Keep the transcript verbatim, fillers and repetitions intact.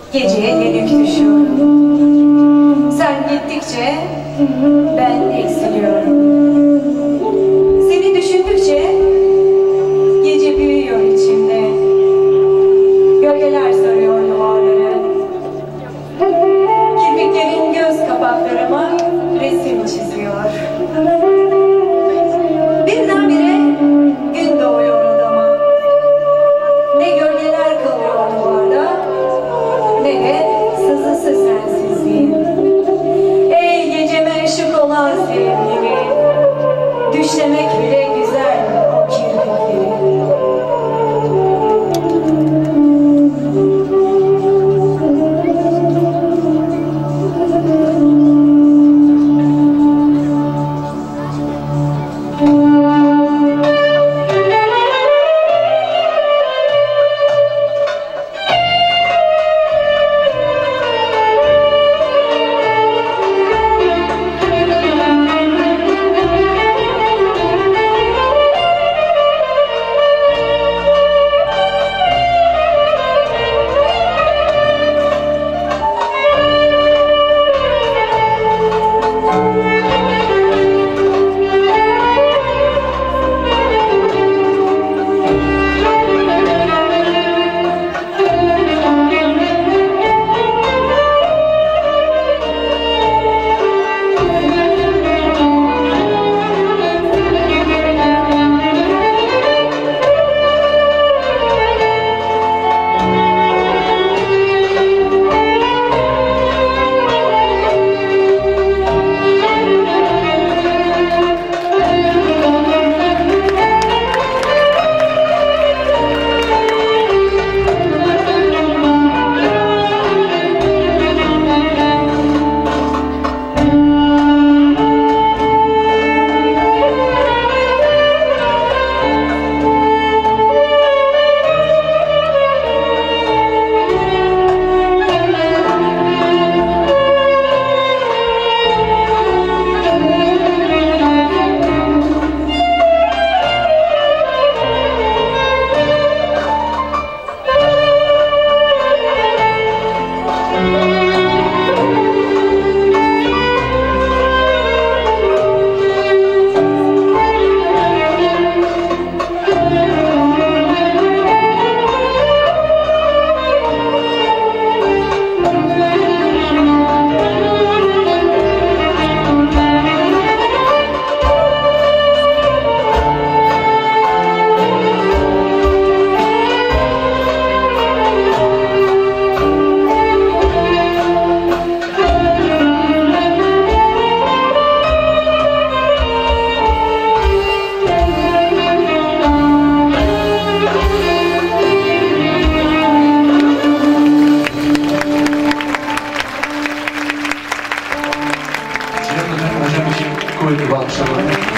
Geceye yenik düşüyorum. Sen gittikçe ben eksiliyorum. Seni düşündükçe gece büyüyor içimde. Gölgeler sarıyor duvarları. Kirpiklerin göz kapaklarıma resim çiziyor. Birdenbire gün doğuyor odama. Ne gölgeler kalıyor duvarda, ne de sızısı sensizliğin. Ey geceme ışık olan sevgili, düşlemek bile güzel o kirpikleri. Hocam için koydu bu akşam.